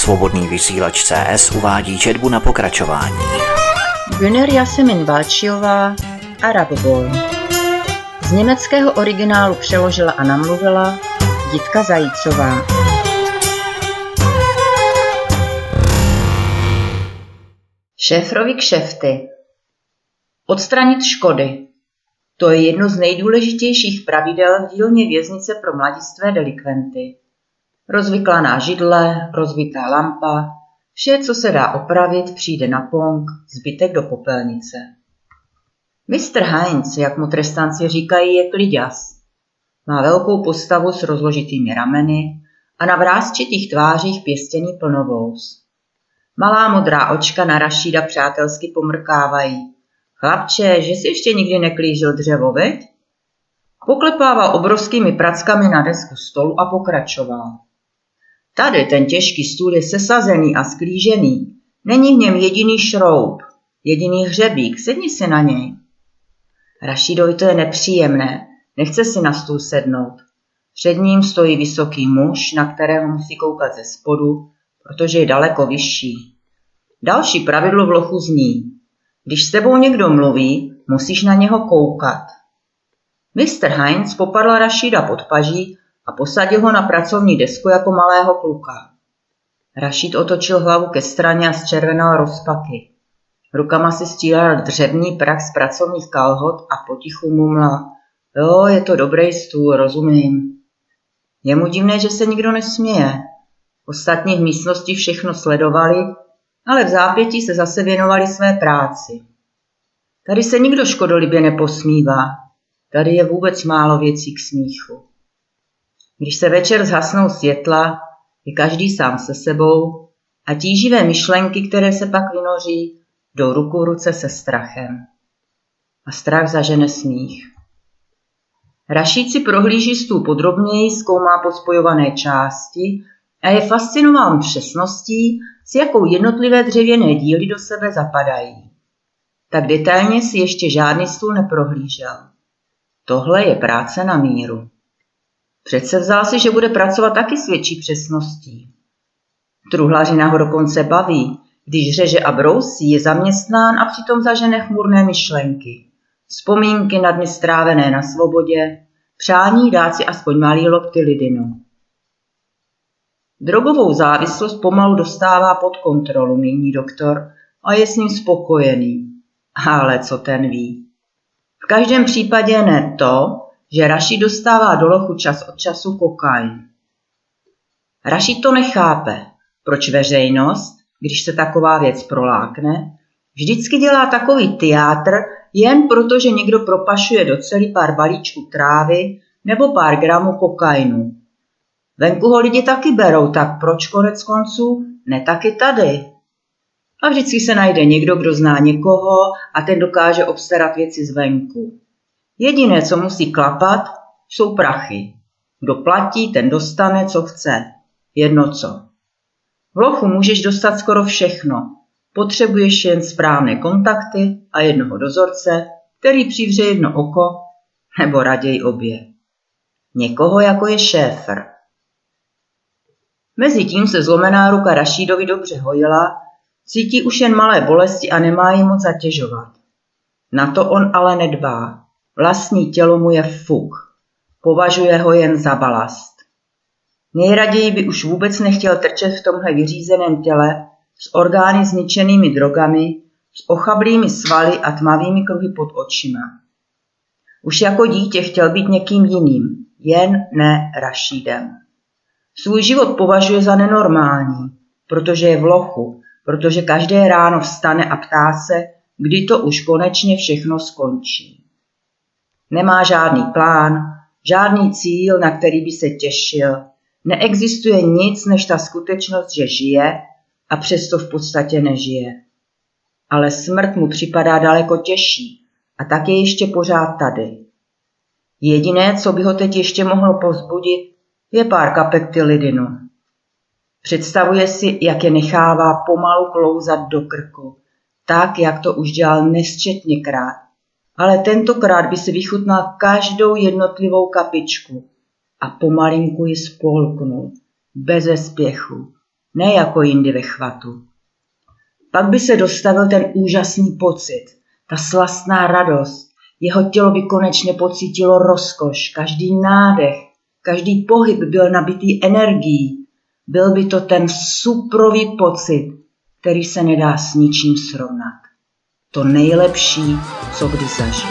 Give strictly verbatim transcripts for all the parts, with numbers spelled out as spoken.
Svobodný vysílač C S uvádí četbu na pokračování. Güner Jasmin Balčiová, Arab Boy. Z německého originálu přeložila a namluvila Jitka Zajícová. Šéfrovi kšefty. Odstranit škody. To je jedno z nejdůležitějších pravidel v dílně věznice pro mladistvé delikventy. Rozvyklaná židle, rozbitá lampa, vše, co se dá opravit, přijde na pong, zbytek do popelnice. mister Heinz, jak mu trestanci říkají, je kliďas. Má velkou postavu s rozložitými rameny a na vrásčitých tvářích pěstěný plnovous. Malá modrá očka na Rašída přátelsky pomrkávají. Chlapče, že jsi ještě nikdy neklížil dřevo, veď? Poklepával obrovskými prackami na desku stolu a pokračoval. Tady ten těžký stůl je sesazený a sklížený. Není v něm jediný šroub, jediný hřebík, sedni si na něj. Rašídovi to je nepříjemné, nechce si na stůl sednout. Před ním stojí vysoký muž, na kterého musí koukat ze spodu, protože je daleko vyšší. Další pravidlo v lochu zní: když s tebou někdo mluví, musíš na něho koukat. mister Heinz popadl Rašída pod paží a posadil ho na pracovní desku jako malého kluka. Rašíd otočil hlavu ke straně a zčervenal rozpaky. Rukama si stíral dřevní prach z pracovních kalhot a potichu mumlal: jo, je to dobrý stůl, rozumím. Je mu divné, že se nikdo nesměje. Ostatní v místnosti všechno sledovali, ale v zápětí se zase věnovali své práci. Tady se nikdo škodolibě neposmívá. Tady je vůbec málo věcí k smíchu. Když se večer zhasnou světla, je každý sám se sebou a tíživé myšlenky, které se pak vynoří, jdou ruku v ruce se strachem. A strach zažene smích. Rašíd si prohlíží stůl podrobněji, zkoumá pospojované části a je fascinován přesností, s jakou jednotlivé dřevěné díly do sebe zapadají. Tak detailně si ještě žádný stůl neprohlížel. Tohle je práce na míru. Přece vzal si, že bude pracovat taky s větší přesností. Truhlařina ho dokonce baví, když řeže a brousí, je zaměstnán a přitom zažene chmurné myšlenky. Vzpomínky na dny strávené na svobodě, přání dát si aspoň malý lokty lidinu. Drogovou závislost pomalu dostává pod kontrolu, míní doktor, a je s ním spokojený. Ale co ten ví? V každém případě ne to, že Rašíd dostává do lochu čas od času kokain. Rašíd to nechápe, proč veřejnost, když se taková věc prolákne, vždycky dělá takový teátr jen proto, že někdo propašuje do celý pár balíčků trávy nebo pár gramů kokainu. Venku ho lidi taky berou, tak proč konec konců ne taky tady? A vždycky se najde někdo, kdo zná někoho a ten dokáže obstarat věci zvenku. Jediné, co musí klapat, jsou prachy. Kdo platí, ten dostane, co chce. Jedno co. V lochu můžeš dostat skoro všechno. Potřebuješ jen správné kontakty a jednoho dozorce, který přivře jedno oko, nebo raději obě. Někoho, jako je šéfr. Mezitím se zlomená ruka Rašídovi dobře hojila, cítí už jen malé bolesti a nemá ji moc zatěžovat. Na to on ale nedbá. Vlastní tělo mu je fuk. Považuje ho jen za balast. Nejraději by už vůbec nechtěl trčet v tomhle vyřízeném těle s orgány zničenými drogami, s ochablými svaly a tmavými kruhy pod očima. Už jako dítě chtěl být někým jiným, jen ne Rašídem. Svůj život považuje za nenormální, protože je v lochu, protože každé ráno vstane a ptá se, kdy to už konečně všechno skončí. Nemá žádný plán, žádný cíl, na který by se těšil. Neexistuje nic než ta skutečnost, že žije a přesto v podstatě nežije. Ale smrt mu připadá daleko těžší a tak je ještě pořád tady. Jediné, co by ho teď ještě mohlo povzbudit, je pár kapek tylidinu. Představuje si, jak je nechává pomalu klouzat do krku, tak, jak to už dělal nesčetněkrát. Ale tentokrát by si vychutnal každou jednotlivou kapičku a pomalinku ji spolknul, beze spěchu, ne jako jindy ve chvatu. Pak by se dostavil ten úžasný pocit, ta slastná radost, jeho tělo by konečně pocítilo rozkoš, každý nádech, každý pohyb byl nabitý energií, byl by to ten suprový pocit, který se nedá s ničím srovnat. To nejlepší, co kdy zažil.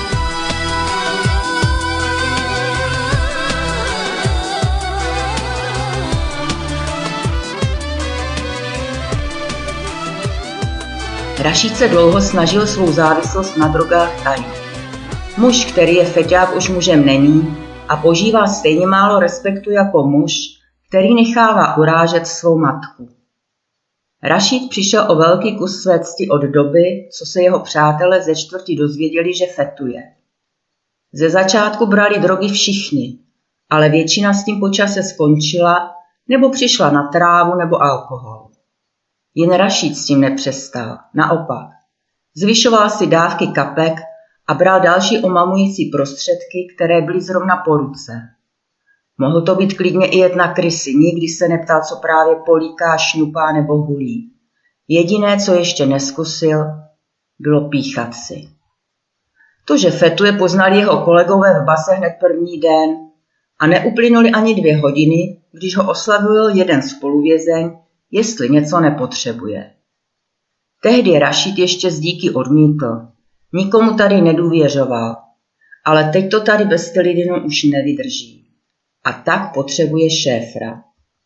Rašíd se dlouho snažil svou závislost na drogách tajit. Muž, který je feťák, už mužem není a požívá stejně málo respektu jako muž, který nechává urážet svou matku. Rašíd přišel o velký kus své cti od doby, co se jeho přátelé ze čtvrti dozvěděli, že fetuje. Ze začátku brali drogy všichni, ale většina s tím počase skončila nebo přišla na trávu nebo alkohol. Jen Rašíd s tím nepřestal, naopak. Zvyšoval si dávky kapek a bral další omamující prostředky, které byly zrovna po ruce. Mohl to být klidně i jet na krysy, nikdy se neptal, co právě políká, šňupá nebo hulí. Jediné, co ještě neskusil, bylo píchat si. To, že fetuje, poznali jeho kolegové v base hned první den a neuplynuly ani dvě hodiny, když ho oslavil jeden spoluvězeň, jestli něco nepotřebuje. Tehdy Rašíd ještě z díky odmítl. Nikomu tady nedůvěřoval, ale teď to tady bez lidinu už nevydrží. A tak potřebuje šéfra.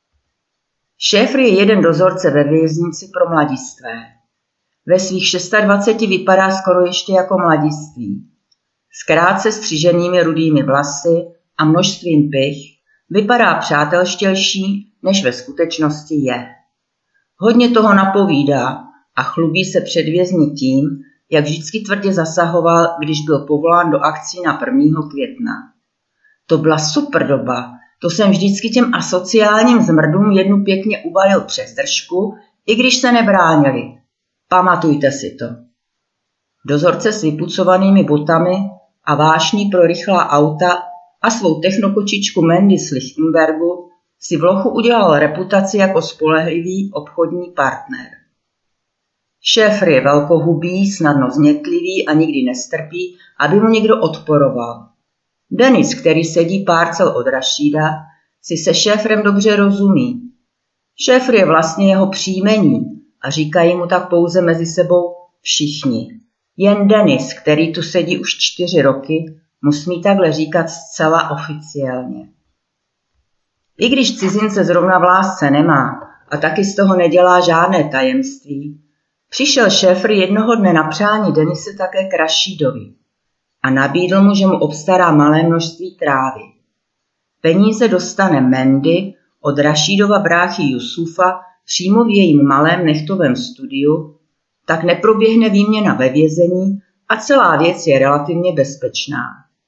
Šéfr je jeden dozorce ve věznici pro mladistvé. Ve svých dvaceti šesti vypadá skoro ještě jako mladiství. S krátce střiženými rudými vlasy a množstvím pych vypadá přátelštější, než ve skutečnosti je. Hodně toho napovídá a chlubí se před vězni tím, jak vždycky tvrdě zasahoval, když byl povolán do akcí na prvního května. To byla super doba, to jsem vždycky těm asociálním zmrdům jednu pěkně ubalil přes držku, i když se nebránili. Pamatujte si to. Dozorce s vypucovanými botami a vášní pro rychlá auta a svou technokočičku Mandy z Lichtenbergu si v lochu udělal reputaci jako spolehlivý obchodní partner. Šéfr je velkohubý, snadno znětlivý a nikdy nestrpí, aby mu někdo odporoval. Denis, který sedí pár cel od Rašída, si se šéfrem dobře rozumí. Šéfr je vlastně jeho příjmení a říkají mu tak pouze mezi sebou všichni. Jen Denis, který tu sedí už čtyři roky, mu smí takhle říkat zcela oficiálně. I když cizince zrovna v lásce nemá a taky z toho nedělá žádné tajemství, přišel šéfr jednoho dne na přání Denise také k Rašídovi a nabídl mu, že mu obstará malé množství trávy. Peníze dostane Mandy od Rašídova bráchy Jusufa přímo v jejím malém nechtovém studiu, tak neproběhne výměna ve vězení a celá věc je relativně bezpečná.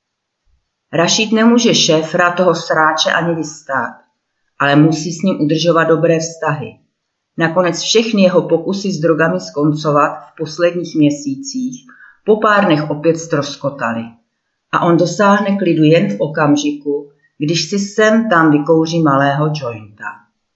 Rašíd nemůže šéfra toho sráče ani vystát, ale musí s ním udržovat dobré vztahy. Nakonec všechny jeho pokusy s drogami skoncovat v posledních měsících po pár dnech opět ztroskotaly a on dosáhne klidu jen v okamžiku, když si sem tam vykouří malého jointa.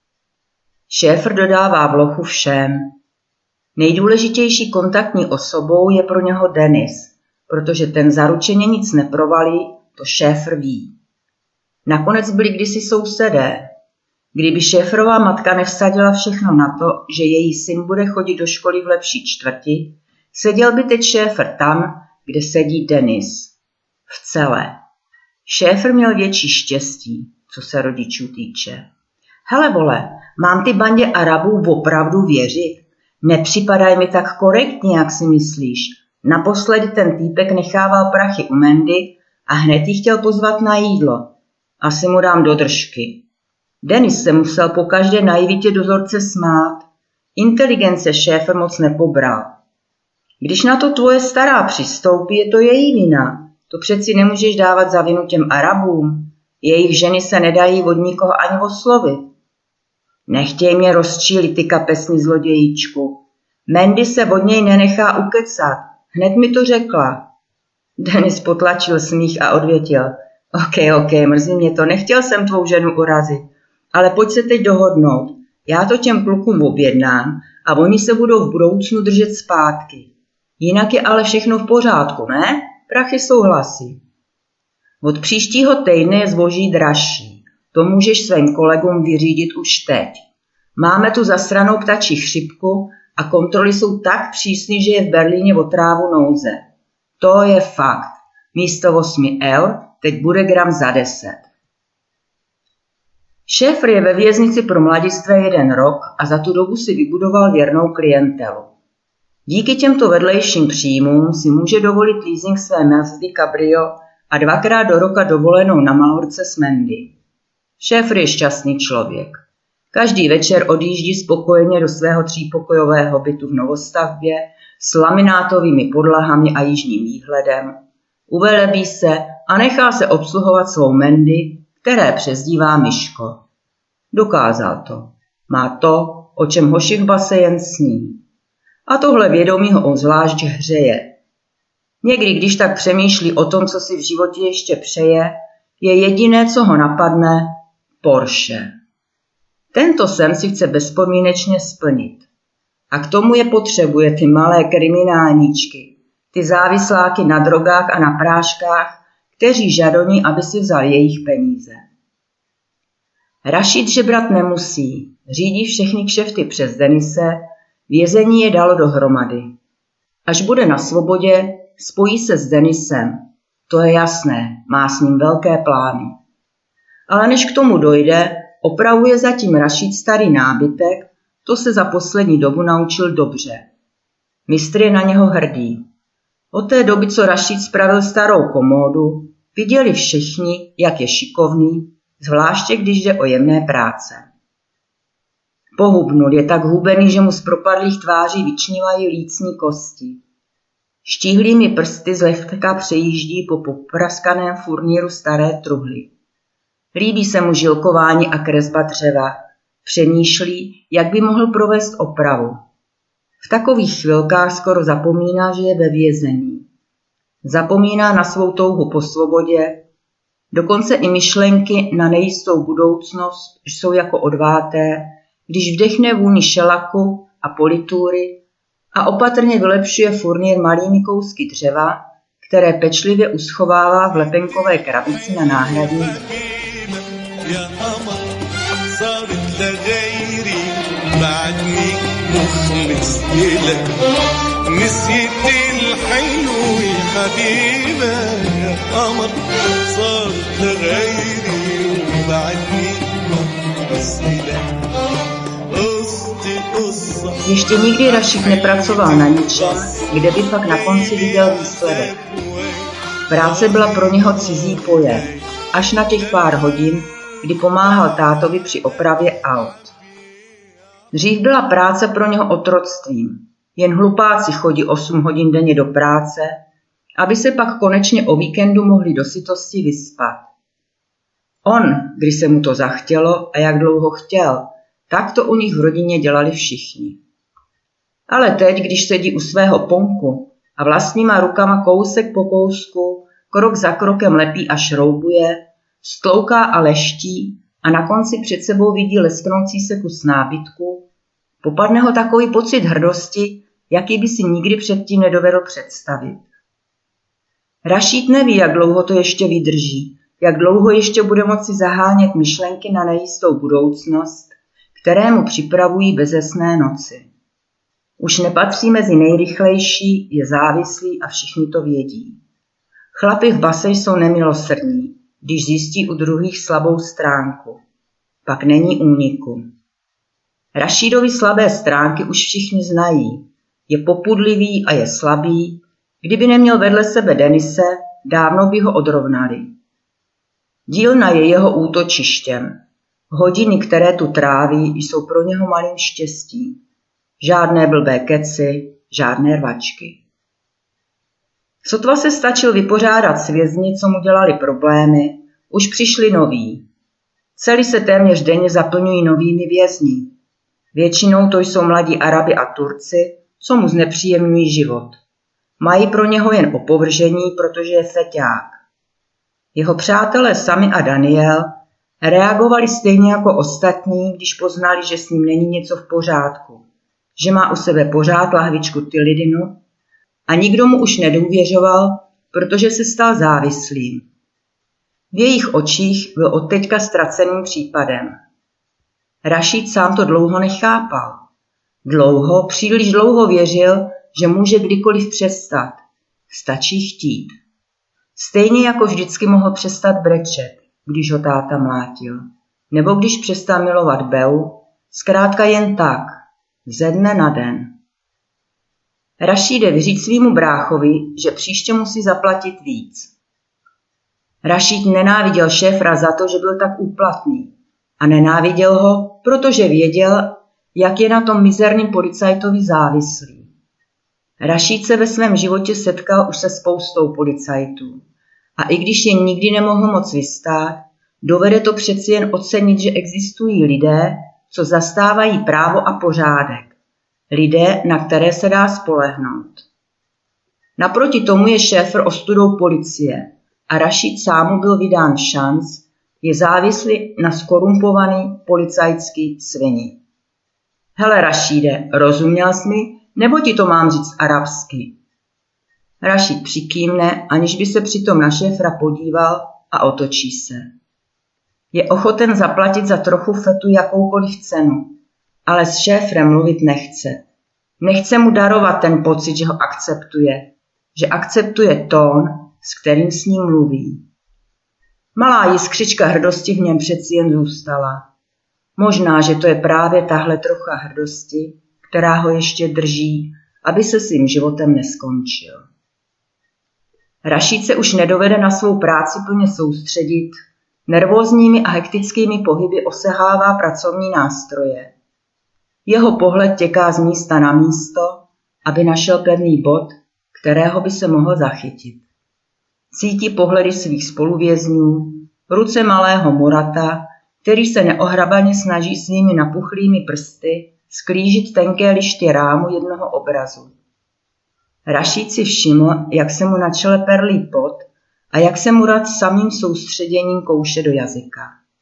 Šéfr dodává v lochu všem. Nejdůležitější kontaktní osobou je pro něho Denis, protože ten zaručeně nic neprovalí, to šéfr ví. Nakonec byli kdysi sousedé. Kdyby šéfrová matka nevsadila všechno na to, že její syn bude chodit do školy v lepší čtvrti, seděl by teď šéfr tam, kde sedí Denis. V celé. Šéfr měl větší štěstí, co se rodičů týče. Hele vole, mám ty bandě Arabů opravdu věřit? Nepřipadají mi tak korektní, jak si myslíš. Naposledy ten týpek nechával prachy u Mandy a hned jí chtěl pozvat na jídlo. Asi mu dám do držky. Denis se musel po každé naivitě dozorce smát. Inteligence šéfr moc nepobral. Když na to tvoje stará přistoupí, je to její vina. To přeci nemůžeš dávat za vinu těm Arabům. Jejich ženy se nedají od nikoho ani oslovit. Nechtěj mě rozčílit, ty kapesní zlodějíčku. Mandy se od něj nenechá ukecat. Hned mi to řekla. Denis potlačil smích a odvětil. Ok, ok, mrzí mě to, nechtěl jsem tvou ženu urazit. Ale pojď se teď dohodnout. Já to těm klukům objednám a oni se budou v budoucnu držet zpátky. Jinak je ale všechno v pořádku, ne? Prachy souhlasí. Od příštího týdne je zboží dražší. To můžeš svým kolegům vyřídit už teď. Máme tu zasranou ptačí chřipku a kontroly jsou tak přísný, že je v Berlíně o trávu nouze. To je fakt. Místo osmi eur teď bude gram za deset. Šéfr je ve věznici pro mladistvé jeden rok a za tu dobu si vybudoval věrnou klientelu. Díky těmto vedlejším příjmům si může dovolit leasing své Mazdy Cabrio a dvakrát do roka dovolenou na Malorce s Mandy. Šéfr je šťastný člověk. Každý večer odjíždí spokojeně do svého třípokojového bytu v novostavbě s laminátovými podlahami a jižním výhledem. Uvelebí se a nechá se obsluhovat svou Mandy, které přezdívá Myško. Dokázal to. Má to, o čem hoši v base jen sní. A tohle vědomí ho obzvlášť hřeje. Někdy, když tak přemýšlí o tom, co si v životě ještě přeje, je jediné, co ho napadne, Porsche. Tento sen si chce bezpodmínečně splnit. A k tomu je potřebuje ty malé kriminálníčky, ty závisláky na drogách a na práškách, kteří žadoní, aby si vzal jejich peníze. Rašíd žebrat nemusí, řídí všechny kšefty přes Denise, vězení je dalo dohromady. Až bude na svobodě, spojí se s Denisem. To je jasné, má s ním velké plány. Ale než k tomu dojde, opravuje zatím Rašíd starý nábytek, to se za poslední dobu naučil dobře. Mistr je na něho hrdý. Od té doby, co Rašíd spravil starou komódu, viděli všichni, jak je šikovný, zvláště když jde o jemné práce. Pohubnul, je tak hubený, že mu z propadlých tváří vyčnívají lícní kosti. Štíhlými prsty zlehka přejíždí po popraskaném furníru staré truhly. Líbí se mu žilkování a kresba dřeva. Přemýšlí, jak by mohl provést opravu. V takových chvilkách skoro zapomíná, že je ve vězení. Zapomíná na svou touhu po svobodě, dokonce i myšlenky na nejistou budoucnost jsou jako odváté, když vdechne vůni šelaku a politury a opatrně vylepšuje furnýr malými kousky dřeva, které pečlivě uschovává v lepenkové krabici na náhradní. Ještě nikdy Rašíd nepracoval na ničem, kde by pak na konci viděl výsledek. Práce byla pro něho cizí pojem, až na těch pár hodin, kdy pomáhal tátovi při opravě aut. Dřív byla práce pro něho otroctvím. Jen hlupáci chodí osm hodin denně do práce, aby se pak konečně o víkendu mohli do sytosti vyspat. On, když se mu to zachtělo a jak dlouho chtěl, tak to u nich v rodině dělali všichni. Ale teď, když sedí u svého ponku a vlastníma rukama kousek po kousku, krok za krokem lepí a šroubuje, stlouká a leští a na konci před sebou vidí lesknoucí se kus nábytku, popadne ho takový pocit hrdosti, jaký by si nikdy předtím nedovedl představit. Rašíd neví, jak dlouho to ještě vydrží, jak dlouho ještě bude moci zahánět myšlenky na nejistou budoucnost, které mu připravují bezesné noci. Už nepatří mezi nejrychlejší, je závislý a všichni to vědí. Chlapi v base jsou nemilosrdní, když zjistí u druhých slabou stránku. Pak není úniku. Rašídovi slabé stránky už všichni znají. Je popudlivý a je slabý. Kdyby neměl vedle sebe Denise, dávno by ho odrovnali. Dílna je jeho útočištěm. Hodiny, které tu tráví, jsou pro něho malým štěstím. Žádné blbé keci, žádné rvačky. Sotva se stačil vypořádat s vězni, co mu dělali problémy, už přišli noví. Cely se téměř denně zaplňují novými vězni. Většinou to jsou mladí Arabi a Turci, co mu znepříjemňují život. Mají pro něho jen opovržení, protože je feťák. Jeho přátelé Sami a Daniel Reagovali stejně jako ostatní, když poznali, že s ním není něco v pořádku, že má u sebe pořád lahvičku tylidinu a nikdo mu už nedůvěřoval, protože se stal závislým. V jejich očích byl odteďka ztraceným případem. Rašíd sám to dlouho nechápal. Dlouho, příliš dlouho věřil, že může kdykoliv přestat. Stačí chtít. Stejně jako vždycky mohl přestat brečet, když ho táta mlátil. Nebo když přestal milovat Beu, zkrátka jen tak, ze dne na den. Rašíde, vyříct svýmu bráchovi, že příště musí zaplatit víc. Rašíd nenáviděl šéfra za to, že byl tak úplatný. A nenáviděl ho, protože věděl, jak je na tom mizerným policajtovi závislý. Rašíd se ve svém životě setkal už se spoustou policajtů. A i když je nikdy nemohl moc vystát, dovede to přeci jen ocenit, že existují lidé, co zastávají právo a pořádek. Lidé, na které se dá spolehnout. Naproti tomu je šéfr ostudou policie a Rašíd sám mu byl vydán šanc, je závislý na skorumpovaný policajský svini. Hele Rašíde, rozuměl jsi mi, nebo ti to mám říct arabsky? Rašíd přikývne, aniž by se přitom na šéfra podíval a otočí se. Je ochoten zaplatit za trochu fetu jakoukoliv cenu, ale s šéfrem mluvit nechce. Nechce mu darovat ten pocit, že ho akceptuje, že akceptuje tón, s kterým s ním mluví. Malá jiskřička hrdosti v něm přeci jen zůstala. Možná, že to je právě tahle trocha hrdosti, která ho ještě drží, aby se svým životem neskončil. Rašíd se už nedovede na svou práci plně soustředit, nervózními a hektickými pohyby osahává pracovní nástroje. Jeho pohled těká z místa na místo, aby našel pevný bod, kterého by se mohl zachytit. Cítí pohledy svých spoluvězňů, ruce malého Murata, který se neohrabaně snaží svými napuchlými prsty sklížit tenké liště rámu jednoho obrazu. Rašíd si všiml, jak se mu na čele perlí pot a jak se Murat samým soustředěním kouše do jazyka.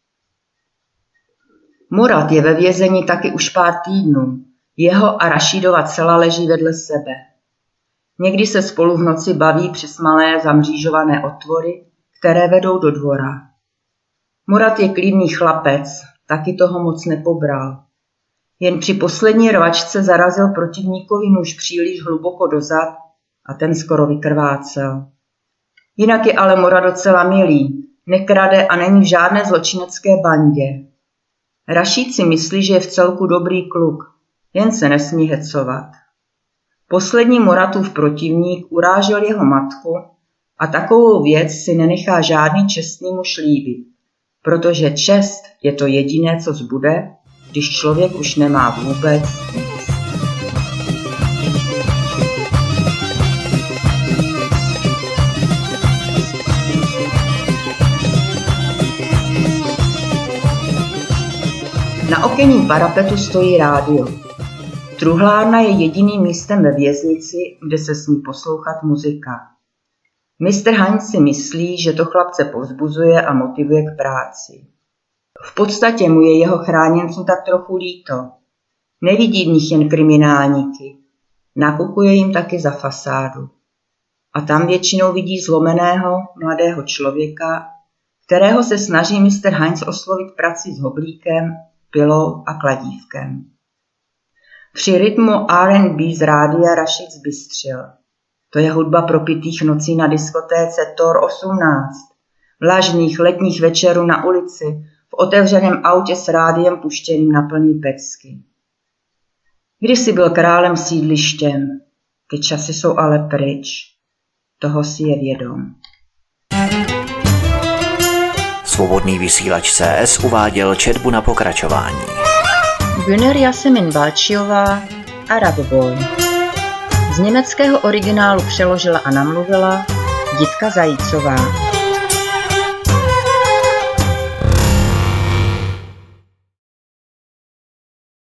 Murat je ve vězení taky už pár týdnů. Jeho a Rašídova cela leží vedle sebe. Někdy se spolu v noci baví přes malé zamřížované otvory, které vedou do dvora. Murat je klidný chlapec, taky toho moc nepobral. Jen při poslední rvačce zarazil protivníkovi nůž příliš hluboko dozad a ten skoro vykrvácel. Jinak je ale Murat docela milý, nekrade a není v žádné zločinecké bandě. Rašíd si myslí, že je v celku dobrý kluk, jen se nesmí hecovat. Poslední Muratův protivník urážel jeho matku a takovou věc si nenechá žádný čestný muž líbit, protože čest je to jediné, co zbude, když člověk už nemá vůbec nic. Na okenním parapetu stojí rádio. Truhlárna je jediným místem ve věznici, kde se smí poslouchat muzika. mister Heinz si myslí, že to chlapce povzbuzuje a motivuje k práci. V podstatě mu je jeho chráněnců tak trochu líto. Nevidí v nich jen kriminálníky. Nakukuje jim taky za fasádu. A tam většinou vidí zlomeného, mladého člověka, kterého se snaží mister Heinz oslovit prací s hoblíkem, pilou a kladívkem. Při rytmu R and B z rádia Rašíd zbystřil. To je hudba propitých nocí na diskotéce Tor osmnáct, vlažných letních večerů na ulici, v otevřeném autě s rádiem puštěným na plný pecky. Kdysi byl králem sídlištěm, ty časy jsou ale pryč, toho si je vědom. Svobodný vysílač C S uváděl četbu na pokračování. Güner Yasemin Balčiová, Arab Boy. Z německého originálu přeložila a namluvila Jitka Zajícová.